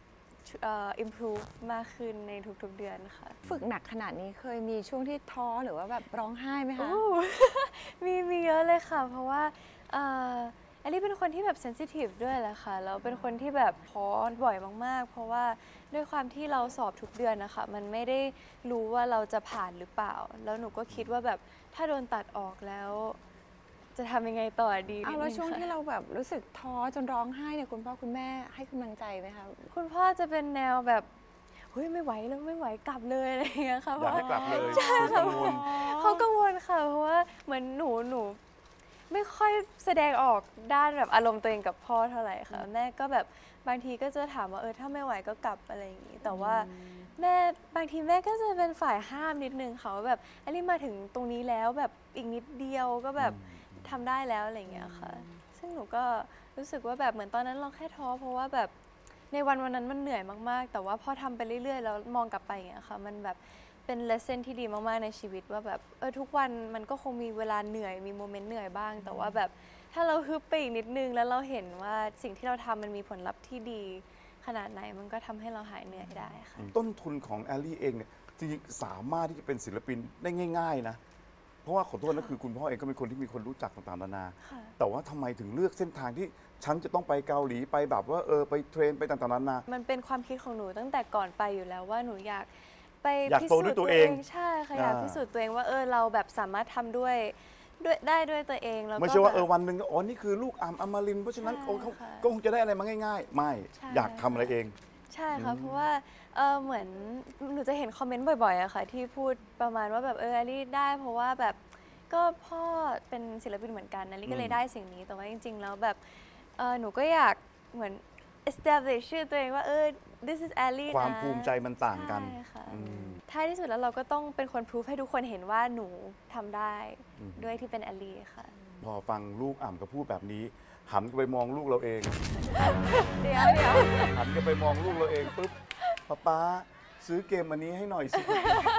improve มากขึ้นในทุกๆเดือนค่ะฝึกหนักขนาดนี้เคยมีช่วงที่ท้อหรือว่าแบบร้องไห้ไหมคะมีเยอะเลยค่ะเพราะว่าแอลลี่เป็นคนที่แบบเซนซิทีฟด้วยแหละค่ะแล้วเป็นคนที่แบบท้อบ่อยมากๆเพราะว่าด้วยความที่เราสอบทุกเดือนนะคะมันไม่ได้รู้ว่าเราจะผ่านหรือเปล่าแล้วหนูก็คิดว่าแบบถ้าโดนตัดออกแล้วจะทำยังไงต่อดีแล้วช่วงที่เราแบบรู้สึกท้อจนร้องไห้เนี่ยคุณพ่อคุณแม่ให้กำลังใจไหมคะคุณพ่อจะเป็นแนวแบบเฮ้ยไม่ไหวแล้วไม่ไหวกลับเลยอะไรอย่างเงี้ยค่ะอยากให้กลับเลยใช่ค่ะเขากังวลค่ะเพราะว่าเหมือนหนูไม่ค่อยแสดงออกด้านแบบอารมณ์ตัวเองกับพ่อเท่าไหร่ค่ะแม่ก็แบบบางทีก็จะถามว่าถ้าไม่ไหวก็กลับอะไรอย่างงี้แต่ว่าแม่บางทีแม่ก็จะเป็นฝ่ายห้ามนิดนึงค่ะว่าแบบอันนี้มาถึงตรงนี้แล้วแบบอีกนิดเดียวก็แบบทำได้แล้วอะไรอย่างเงี้ยค่ะซึ่งหนูก็รู้สึกว่าแบบเหมือนตอนนั้นเราแค่ท้อเพราะว่าแบบในวันนั้นมันเหนื่อยมากๆแต่ว่าพอทำไปเรื่อยๆแล้วมองกลับไปอย่างเงี้ยค่ะมันแบบเป็นเลสเซ่นที่ดีมากๆในชีวิตว่าแบบทุกวันมันก็คงมีเวลาเหนื่อยมีโมเมนต์เหนื่อยบ้างแต่ว่าแบบถ้าเราฮึบไปอีกนิดนึงแล้วเราเห็นว่าสิ่งที่เราทำมันมีผลลัพธ์ที่ดีขนาดไหนมันก็ทำให้เราหายเหนื่อยได้ค่ะต้นทุนของแอลลี่เองเนี่ยจริงๆสามารถที่จะเป็นศิลปินได้ง่ายๆนะเพราะว่าขอโทษนะคือคุณพ่อเองก็เป็นคนที่มีคนรู้จักต่างๆนานาแต่ว่าทำไมถึงเลือกเส้นทางที่ฉันจะต้องไปเกาหลีไปแบบว่าไปเทรนไปต่างๆนานามันเป็นความคิดของหนูตั้งแต่ก่อนไปอยู่แล้วว่าหนูอยากไปพิสูจน์ตัวเองใช่ค่ะอยากพิสูจน์ตัวเองว่าเราแบบสามารถทำด้วยด้วยตัวเองแล้วก็ไม่ใช่ว่าวันหนึ่งนี่คือลูกอมรินทร์เพราะฉะนั้นก็คงจะได้อะไรมาง่ายๆไม่อยากทำอะไรเองใช่ค่ะเพราะว่าเหมือนหนูจะเห็นคอมเมนต์บ่อยๆอะค่ะที่พูดประมาณว่าแบบแอลลี่ได้เพราะว่าแบบก็พ่อเป็นศิลปินเหมือนกันแอลลี่ก็เลยได้สิ่งนี้แต่ว่าจริงๆแล้วแบบหนูก็อยากเหมือน establish ชื่อตัวเองว่าthis is Ellie ความภูมิใจมันต่างกันท้ายที่สุดแล้วเราก็ต้องเป็นคนพิสูจให้ทุกคนเห็นว่าหนูทำได้ด้วยที่เป็นแอลลี่ค่ะพอฟังลูกอ่ำก็พูดแบบนี้หันไปมองลูกเราเองเดี๋ยวหันไปมองลูกเราเองปุ๊บป๊าซื้อเกมอันนี้ให้หน่อยสิ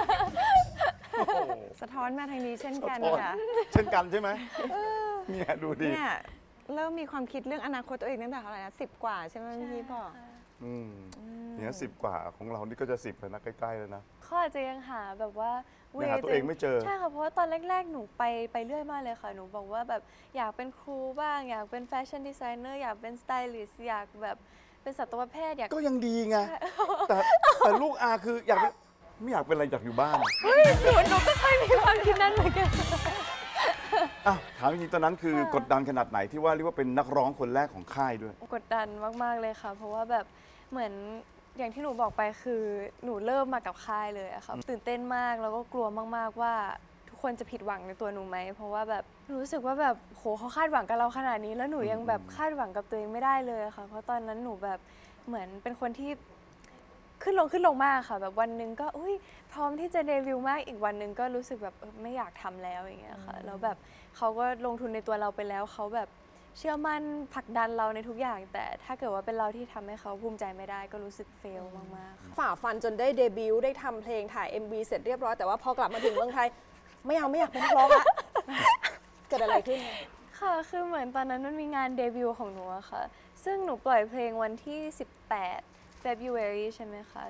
สะท้อนมาทางนี้เช่นกันค่ะเช่นกันใช่ไหมเนี่ยดูดิเนี่ยเริ่มมีความคิดเรื่องอนาคตตัวเองตั้งแต่เท่าไหร่นะ10 กว่าใช่ไหมพี่บอกเนี่ย10 กว่าของเรานี่ก็จะ10แล้วนะใกล้ๆแล้วนะเขาอาจจะยังหาแบบว่าหาตัวเองไม่เจอใช่ค่ะเพราะว่าตอนแรกๆหนูไปเรื่อยมากเลยค่ะหนูบอกว่าแบบอยากเป็นครูบ้างอยากเป็นแฟชั่นดีไซเนอร์อยากเป็นสไตลิสต์อยากแบบเป็นสัตวแพทย์อยากก็ยังดีไงแต่ลูกอาคืออยากไม่อยากเป็นอะไรอยากอยู่บ้านหนูก็เคยมีความคิดนั้นเหมือนกันถามจริงๆตอนนั้นคือกดดันขนาดไหนที่ว่าเรียกว่าเป็นนักร้องคนแรกของค่ายด้วยกดดันมากๆเลยค่ะเพราะว่าแบบเหมือนอย่างที่หนูบอกไปคือหนูเริ่มมากับค่ายเลยอะค่ะตื่นเต้นมากแล้วก็กลัวมากๆว่าทุกคนจะผิดหวังในตัวหนูไหมเพราะว่าแบบรู้สึกว่าแบบโหเขาคาดหวังกับเราขนาดนี้แล้วหนูยังแบบคาดหวังกับตัวเองไม่ได้เลยค่ะเพราะตอนนั้นหนูแบบเหมือนเป็นคนที่ขึ้นลงมากค่ะแบบวันหนึ่งก็พร้อมที่จะเดบิวต์มากอีกวันหนึ่งก็รู้สึกแบบไม่อยากทำแล้วอย่างเงี้ยค่ะแล้วแบบเขาก็ลงทุนในตัวเราไปแล้วเขาแบบเชื่อมั่นผลักดันเราในทุกอย่างแต่ถ้าเกิดว่าเป็นเราที่ทำให้เขาภูมิใจไม่ได้ก็รู้สึกเฟลมากๆฝ่าฟันจนได้เดบิวต์ได้ทำเพลงถ่าย MV เสร็จเรียบร้อยแต่ว่าพอกลับมาถึงเมืองไทยไม่อยากเป็นนักร้องละเกิดอะไรขึ้นค่ะคือเหมือนตอนนั้นมันมีงานเดบิวต์ของหนูอะค่ะซึ่งหนูปล่อยเพลงวันที่18 February ใช่ไหมคะ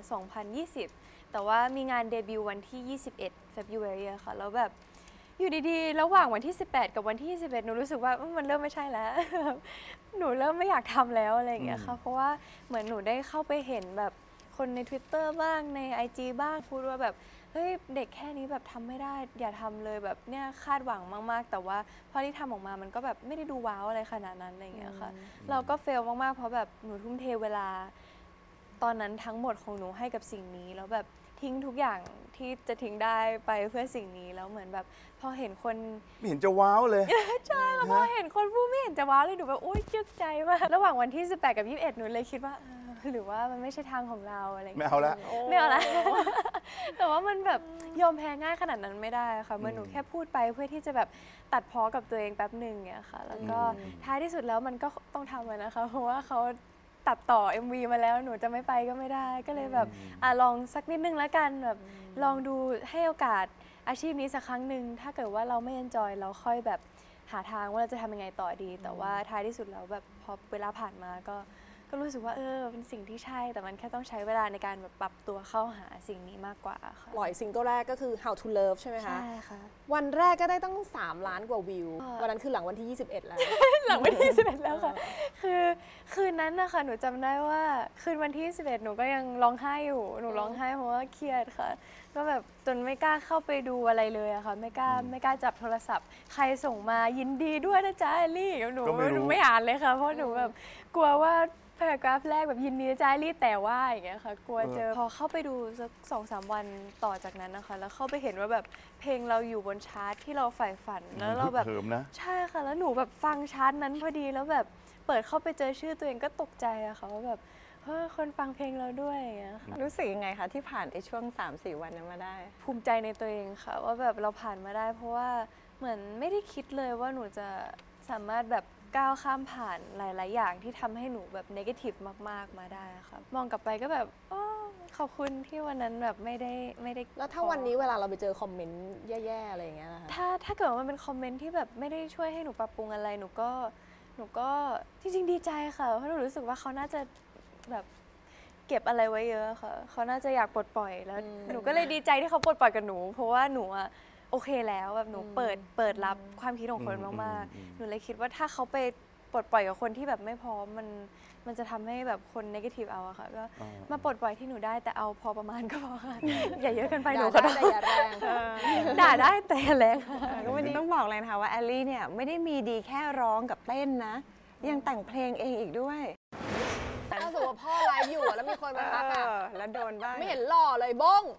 2020แต่ว่ามีงานเดบิวต์วันที่21 February อะค่ะแล้วแบบอยู่ดีๆระหว่างวันที่18กับวันที่21หนูรู้สึกว่ามันเริ่มไม่ใช่แล้วหนูเริ่มไม่อยากทำแล้วอะไรอย่างเงี้ยค่ะเพราะว่าเหมือนหนูได้เข้าไปเห็นแบบคนใน Twitter บ้างใน IG บ้างพูดว่าแบบเฮ้ยเด็กแค่นี้แบบทำไม่ได้อย่าทำเลยแบบเนี่ยคาดหวังมากๆแต่ว่าพอที่ทำออกมามันก็แบบไม่ได้ดูว้าวอะไรขนาดนั้นอะไรอย่างเงี้ยค่ะเราก็เฟลมากๆเพราะแบบหนูทุ่มเทเวลาตอนนั้นทั้งหมดของหนูให้กับสิ่งนี้แล้วแบบทิ้งทุกอย่างที่จะทิ้งได้ไปเพื่อสิ่งนี้แล้วเหมือนแบบพอเห็นคนไม่เห็นจะว้าวเลยใช่ค่ะพอเห็นคนพูดไม่เห็นจะว้าวเลยหนูแบบโอ๊ยจึ๊กใจมากระหว่างวันที่18กับ21หนูเลยคิดว่าหรือว่ามันไม่ใช่ทางของเราอะไรไม่เอาละแต่ว่ามันแบบยอมแพ้ง่ายขนาดนั้นไม่ได้ค่ะเมื่อหนูแค่พูดไปเพื่อที่จะแบบตัดพ้อกับตัวเองแป๊บหนึ่งเนี่ยค่ะแล้วก็ท้ายที่สุดแล้วมันก็ต้องทำนะคะเพราะว่าเขาตัดต่อ MV มาแล้วหนูจะไม่ไปก็ไม่ได้ก็เลยแบบลองสักนิดนึงแล้วกันแบบลองดูให้โอกาสอาชีพนี้สักครั้งหนึ่งถ้าเกิดว่าเราไม่เอนจอยเราค่อยแบบหาทางว่าเราจะทำยังไงต่อดีแต่ว่าท้ายที่สุดแล้วแบบพอเวลาผ่านมาก็รู้สึกว่าเป็นสิ่งที่ใช่แต่มันแค่ต้องใช้เวลาในการแบบปรับตัวเข้าหาสิ่งนี้มากกว่าค่ะปล่อยซิงเกิลแรกก็คือ How to Love ใช่ไหมคะใช่ค่ะวันแรกก็ได้ตั้ง3 ล้านกว่าวิววันนั้นคือหลังวันที่21แล้วหลังวันที่21แล้วค่ะคือคืนนั้นนะคะหนูจำได้ว่าคืนวันที่21หนูก็ยังร้องไห้อยู่หนูร้องไห้เพราะว่าเครียดค่ะก็แบบจนไม่กล้าเข้าไปดูอะไรเลยอะค่ะไม่กล้าจับโทรศัพท์ใครส่งมายินดีด้วยนะจ๊ะแอลลี่หนูไม่อ่านเลยค่ะเพราะหนูแบบกลัวว่าพารากราฟแรกแบบยินดีใจรีบแต่ว่าอย่างเงี้ยค่ะกลัวเจอพอเข้าไปดูสัก2-3 วันต่อจากนั้นนะคะแล้วเข้าไปเห็นว่าแบบเพลงเราอยู่บนชาร์ตที่เราใฝ่ฝันแล้วเราแบบใช่ค่ะแล้วหนูแบบฟังชาร์ตนั้นพอดีแล้วแบบเปิดเข้าไปเจอชื่อตัวเองก็ตกใจอะค่ะว่าแบบคนฟังเพลงเราด้วยอย่างเงี้ยค่ะรู้สึกยังไงคะที่ผ่านช่วง 3-4 วันนั้นมาได้ภูมิใจในตัวเองค่ะว่าแบบเราผ่านมาได้เพราะว่าเหมือนไม่ได้คิดเลยว่าหนูจะสามารถแบบก้าวข้ามผ่านหลายๆอย่างที่ทำให้หนูแบบเนกาทีฟมากๆมาได้ค่ะมองกลับไปก็แบบขอบคุณที่วันนั้นแบบไม่ได้แล้วถ้าวันนี้เวลาเราไปเจอคอมเมนต์แย่ๆอะไรอย่างเงี้ยนะคะถ้าเกิดว่ามันเป็นคอมเมนต์ที่แบบไม่ได้ช่วยให้หนูปรับปรุงอะไรหนูก็จริงๆดีใจค่ะเพราะหนูรู้สึกว่าเขาน่าจะแบบเก็บอะไรไว้เยอะค่ะเขาน่าจะอยากปลดปล่อยแล้วหนูก็เลยดีใจที่เขาปลดปล่อยกับหนูเพราะว่าหนูอะโอเคแล้วแบบหนูเปิดรับความคิดของคนมากๆหนูเลยคิดว่าถ้าเขาไปปลดปล่อยกับคนที่แบบไม่พร้อมมันจะทำให้แบบคนเนกาทีฟเอาอะค่ะก็มาปลดปล่อยที่หนูได้แต่เอาพอประมาณก็พอค่ะอย่าเยอะเกินไปหนูก็ได้แต่อย่าแรงด่าได้แต่อย่าแรงก็วันนี้ต้องบอกเลยนะคะว่าแอลลี่เนี่ยไม่ได้มีดีแค่ร้องกับเต้นนะยังแต่งเพลงเองอีกด้วยถ้าสมมติว่าพ่อไลฟ์อยู่แล้วมีคนมาทักแล้วโดนบ้างไม่เห็นหล่อเลยบ้ง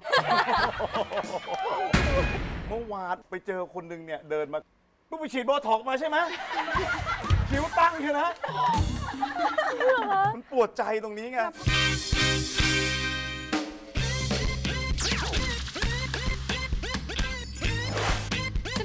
เมื่อวานไปเจอคนหนึ่งเนี่ยเดินมาเพิ่งไปฉีดโบท็อกมาใช่ไหมคิ้วตั้งใช่ไหมมันปวดใจตรงนี้ไง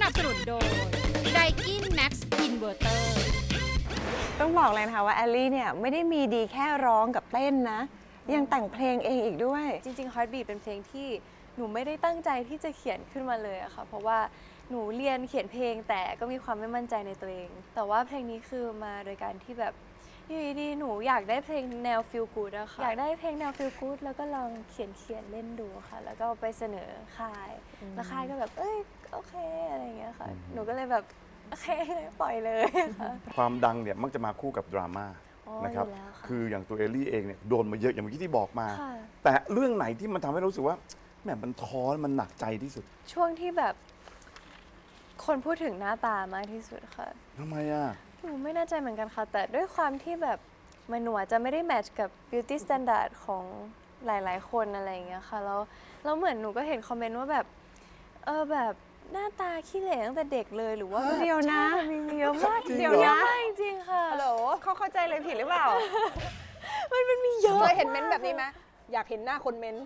นับสนุนโดย Daikin Max Inverter ต้องบอกเลยนะคะว่าแอลลี่เนี่ยไม่ได้มีดีแค่ร้องกับเต้นนะ ยังแต่งเพลงเองอีกด้วยจริงๆ Heartbeat เป็นเพลงที่หนูไม่ได้ตั้งใจที่จะเขียนขึ้นมาเลยอะค่ะเพราะว่าหนูเรียนเขียนเพลงแต่ก็มีความไม่มั่นใจในตัวเอง แต่ว่าเพลงนี้คือมาโดยการที่แบบอยู่ดีๆหนูอยากได้เพลงแนว feel good อะค่ะอยากได้เพลงแนว feel good แล้วก็ลองเขียนเล่นดูค่ะแล้วก็ไปเสนอค่ายแล้วค่ายก็แบบเอ้ยโอเคอะไรอย่างเงี้ยค่ะหนูก็เลยแบบโอเคปล่อยเลยค่ะความดังเนี่ยมักจะมาคู่กับดราม่านะครับคืออย่างตัวเอลลี่เองเนี่ยโดนมาเยอะอย่างเมื่อกี้ที่บอกมา แต่เรื่องไหนที่มันทำให้รู้สึกว่าแหมมันท้อมันหนักใจที่สุดช่วงที่แบบคนพูดถึงหน้าตามากที่สุดค่ะทำไมอ่ะหนูไม่แน่ใจเหมือนกันค่ะแต่ด้วยความที่แบบมันหนูอาจจะไม่ได้แมทช์กับ beauty standard ของหลายๆคนอะไรอย่างเงี้ยค่ะแล้วเหมือนหนูก็เห็นคอมเมนต์ว่าแบบแบบหน้าตาขี้เหร่ตั้งแต่เด็กเลยหรือว่าเดี๋ยวนะมีเยอะมากเดี๋ยวนะจริงๆค่ะฮัลโหลเขาเข้าใจเลยผิดหรือเปล่ามันมีเยอะเคยเห็นเม้นแบบนี้ไหมอยากเห็นหน้าคนเม้น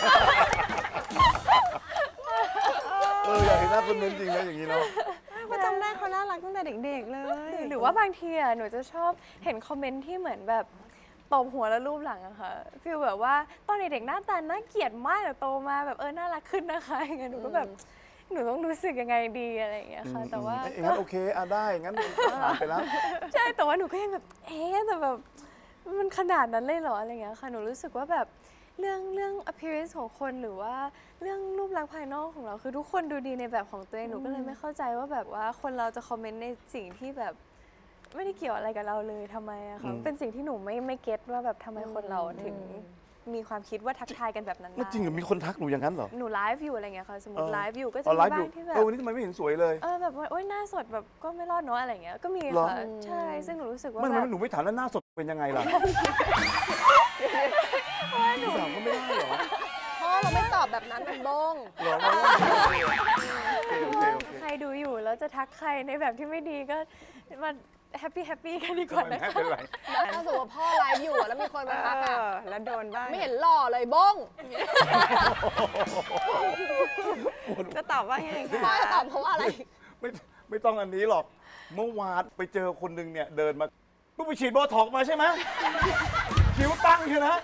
อยากเห็นหน้าคนเม้นจริงนะอย่างนี้เนาะก็จำได้เขาน่ารักตั้งแต่เด็กๆเลยหรือว่าบางทีหนูจะชอบเห็นคอมเมนต์ที่เหมือนแบบตบหัวแล้วรูปหลังอะค่ะฟีลแบบว่าตอนเด็กๆหน้าตาน่าเกลียดมากแต่โตมาแบบน่ารักขึ้นนะคะอย่างเงี้ยหนูก็แบบหนูต้องรู้สึกยังไงดีอะไรอย่างเงี้ยค่ะแต่ว่างั้นโอเคได้งั้นผ่านไปแล้วใช่แต่ว่าหนูก็ยังแบบแต่แบบมันขนาดนั้นเลยเหรออะไรเงี้ยค่ะหนูรู้สึกว่าแบบเรื่อง appearance ของคนหรือว่าเรื่องรูปลักษณ์ภายนอกของเราคือทุกคนดูดีในแบบของตัวเองหนูก็เลยไม่เข้าใจว่าแบบว่าคนเราจะคอมเมนต์ในสิ่งที่แบบไม่ได้เกี่ยวอะไรกับเราเลยทำไมอะคะเป็นสิ่งที่หนูไม่เก็ตว่าแบบทำไมคนเราถึงมีความคิดว่าทักทายกันแบบนั้นได้จริงหรือมีคนทักหนูอย่างนั้นเหรอหนูไลฟ์อยู่อะไรเงี้ยค่ะสมมติไลฟ์อยู่ก็จะมีบ้างที่แบบวันนี้ทำไมไม่เห็นสวยเลยแบบว่าโอ๊ยหน้าสดแบบก็ไม่รอดเนาะอะไรเงี้ยก็มีค่ะใช่ซึ่งหนูรู้สึกว่าหนูไม่ถามว่าหน้าสดเป็นยังไงล่ะหนูถามก็ไม่ได้เหรอพ่อเราไม่ตอบแบบนั้นเป็นบ้งใครดูอยู่แล้วจะทักใครในแบบที่ไม่ดีก็มาแฮปปี้กันดีกว่านะคะถ้าสมมติว่าพ่อไลฟ์อยู่แล้วมีคนมาทักแล้วโดนบ้างไม่เห็นหล่อเลยบ้งจะตอบว่าไงพ่อจะตอบเพราะว่าอะไรไม่ต้องอันนี้หรอกเมื่อวานไปเจอคนหนึ่งเนี่ยเดินมาเพิ่งไปฉีดโบท็อกมาใช่ไหมคิ้วตั้งใช่ไหม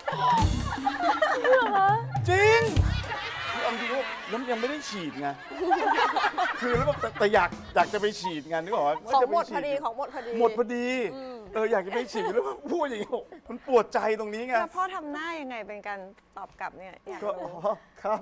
จริงคือเอาจริงว่าแล้วยังไม่ได้ฉีดไงคือแล้วแต่อยากจะไปฉีดไงนึกออกไหมของหมดพอดีหมดพอดีอยากจะไปฉีดแล้วพูดอย่างนี้มันปวดใจตรงนี้ไงแล้วพ่อทำหน้ายังไงเป็นการตอบกลับเนี่ยอยากรู้ครับ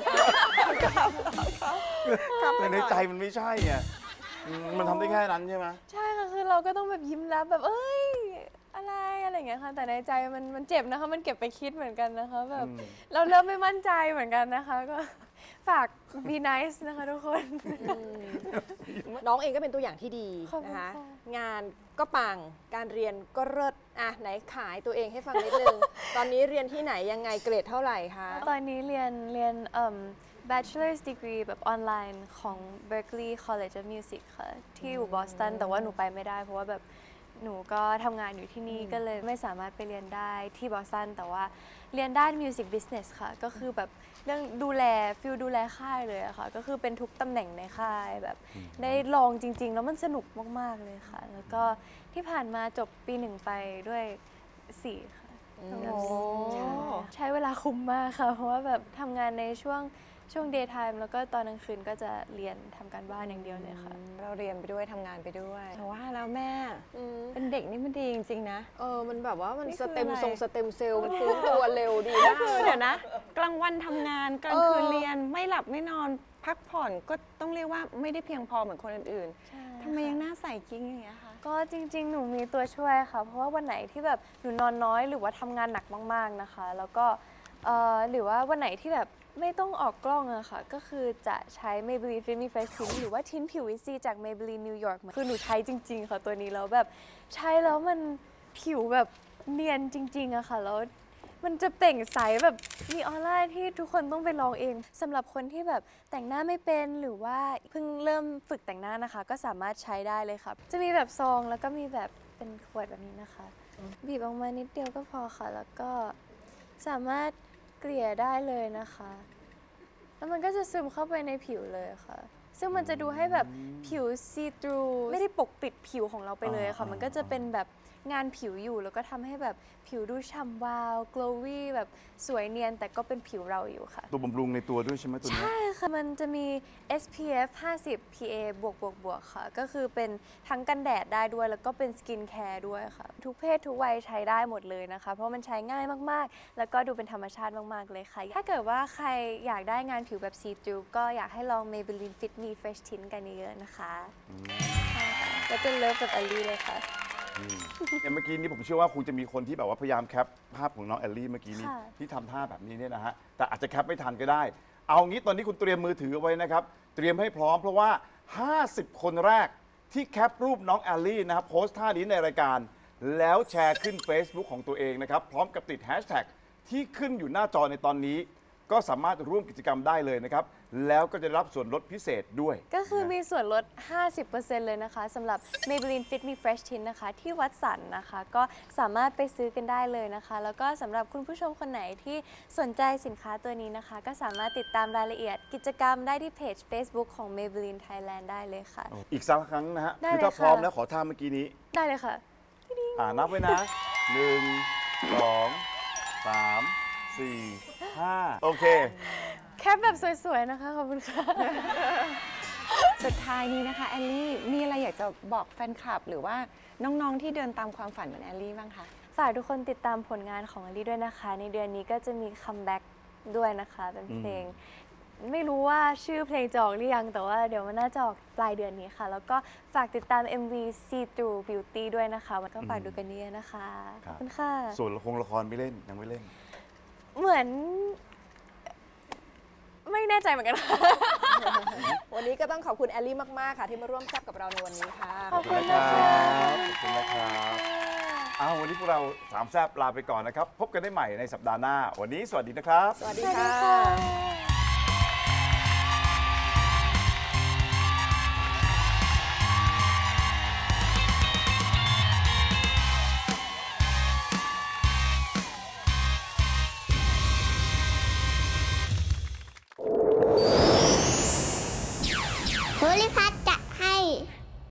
แต่ในใจมันไม่ใช่ไงมันทำได้แค่นั้นใช่ไหมใช่ค่ะคือเราก็ต้องแบบยิ้มรับแบบอะไรอย่างเงี้ยค่ะแต่ในใจมันเจ็บนะคะมันเก็บไปคิดเหมือนกันนะคะแบบเราเริ่มไม่มั่นใจเหมือนกันนะคะก็ฝาก be nice นะคะทุกคนน้องเองก็เป็นตัวอย่างที่ดีนะคะงานก็ปังการเรียนก็เลิศไหนขายตัวเองให้ฟังนิดนึงตอนนี้เรียนที่ไหนยังไงเกรดเท่าไหร่คะตอนนี้เรียนBachelor's degree แบบออนไลน์ของ Berklee College of Music ค่ะที่อยู่บอสตันแต่ว่าหนูไปไม่ได้เพราะว่าแบบหนูก็ทำงานอยู่ที่นี่ก็เลยไม่สามารถไปเรียนได้ที่บอสตันแต่ว่าเรียนด้าน Music Business ค่ะก็คือแบบเรื่องดูแลค่ายเลยอะค่ะก็คือเป็นทุกตำแหน่งในค่ายแบบได้ลองจริงๆแล้วมันสนุกมากๆเลยค่ะแล้วก็ที่ผ่านมาจบปี1ไปด้วย4ค่ะใช้เวลาคุ้มมากค่ะเพราะว่าแบบทำงานในช่วง daytime แล้วก็ตอนกลางคืนก็จะเรียนทำการบ้านอย่างเดียวเลยค่ะเราเรียนไปด้วยทำงานไปด้วยแต่ว่าแล้วแม่เป็นเด็กนี่มันดีจริงๆนะมันแบบว่ามันสเต็มเซลล์มันฟื้นตัวเร็วดีนะเดี๋ยวนะกลางวันทำงานกลางคืนเรียนไม่หลับไม่นอนพักผ่อนก็ต้องเรียกว่าไม่ได้เพียงพอเหมือนคนอื่นๆทำไมยังหน้าใสจริงอย่างเงี้ยคะก็จริงๆหนูมีตัวช่วยค่ะเพราะว่าวันไหนที่แบบหนูนอนน้อยหรือว่าทำงานหนักมากๆนะคะแล้วก็หรือว่าวันไหนที่แบบไม่ต้องออกกล้องอะค่ะก็คือจะใช้ Maybelline Fit Me Fresh Tint หรือว่าทิ้นผิววิซีจาก Maybelline New York คือหนูใช้จริงๆค่ะตัวนี้แล้วแบบใช้แล้วมันผิวแบบเนียนจริงๆอะค่ะแล้วมันจะเปล่งใสแบบมีออร่าที่ทุกคนต้องไปลองเองสำหรับคนที่แบบแต่งหน้าไม่เป็นหรือว่าเพิ่งเริ่มฝึกแต่งหน้านะคะก็สามารถใช้ได้เลยค่ะจะมีแบบซองแล้วก็มีแบบเป็นขวดแบบนี้นะคะบีบออกมานิดเดียวก็พอค่ะแล้วก็สามารถเกลี่ยได้เลยนะคะแล้วมันก็จะซึมเข้าไปในผิวเลยค่ะซึ่งมันจะดูให้แบบผิวซีทรูไม่ได้ปกปิดผิวของเราไปเลยค่ะมันก็จะเป็นแบบงานผิวอยู่แล้วก็ทำให้แบบผิวดูฉ่ำวาว glowy แบบสวยเนียนแต่ก็เป็นผิวเราอยู่ค่ะตัวบำรุงในตัวด้วยใช่ไหมตัวนี้ใช่ค่ะมันจะมี SPF 50 PA บวกค่ะก็คือเป็นทั้งกันแดดได้ด้วยแล้วก็เป็นสกินแคร์ด้วยค่ะทุกเพศทุกวัยใช้ได้หมดเลยนะคะเพราะมันใช้ง่ายมากๆแล้วก็ดูเป็นธรรมชาติมากๆเลยค่ะถ้าเกิดว่าใครอยากได้งานผิวแบบซีทรูก็อยากให้ลอง Maybelline Fit Me Fresh Tint กันเยอะๆนะคะใช่ค่ะแล้วจะเลิฟกับแอลลี่เลยค่ะเมื่อกี้นี้ผมเชื่อว่าคงจะมีคนที่แบบว่าพยายามแคปภาพของน้องแอลลี่เมื่อกี้นี้ที่ทำท่าแบบนี้เนี่ยนะฮะแต่อาจจะแคปไม่ทันก็ได้เอางี้ตอนนี้คุณเตรียมมือถือเอาไว้นะครับเตรียมให้พร้อมเพราะว่า50 คนแรกที่แคปรูปน้องแอลลี่นะครับโพสต์ท่านี้ในรายการแล้วแชร์ขึ้น Facebook ของตัวเองนะครับพร้อมกับติดแฮชแท็กที่ขึ้นอยู่หน้าจอในตอนนี้ก็สามารถร่วมกิจกรรมได้เลยนะครับแล้วก็จะรับส่วนลดพิเศษด้วยก็คือมีส่วนลด 50% เลยนะคะสำหรับ Maybelline Fit Me Fresh Tint นะคะที่วัดสันนะคะก็สามารถไปซื้อกันได้เลยนะคะแล้วก็สำหรับคุณผู้ชมคนไหนที่สนใจสินค้าตัวนี้นะคะก็สามารถติดตามรายละเอียดกิจกรรมได้ที่เพจ Facebook ของ Maybelline Thailand ได้เลยค่ะอีกสักครั้งนะฮะคือถ้าพร้อมแล้วขอท่าเมื่อกี้นี้ได้เลยค่ะนับไว้นะ1 2 3 4 5โอเคแคปแบบสวยๆนะคะขอบคุณค่ะสุดท้ายนี้นะคะแอลลี่มีอะไรอยากจะบอกแฟนคลับหรือว่าน้องๆที่เดินตามความฝันเหมือนแอลลี่บ้างคะฝากทุกคนติดตามผลงานของแอลลี่ด้วยนะคะในเดือนนี้ก็จะมีคัมแบ็กด้วยนะคะเป็นเพลงไม่รู้ว่าชื่อเพลงจะออกหรือยังแต่ว่าเดี๋ยวมันน่าจะออกปลายเดือนนี้ค่ะแล้วก็ฝากติดตาม MV See Through Beauty ด้วยนะคะก็ฝากดูกันเยอะนะคะขอบคุณค่ะส่วนละครไม่เล่นยังไม่เล่นเหมือนไม่แน่ใจเหมือนกันวันนี้ก็ต้องขอบคุณแอลลี่มากๆค่ะที่มาร่วมแซ่บกับเราในวันนี้ค่ะขอบคุณนะคะขอบคุณนะครับวันนี้พวกเรา3แซ่บลาไปก่อนนะครับพบกันได้ใหม่ในสัปดาห์หน้าวันนี้สวัสดีนะครับสวัสดีค่ะ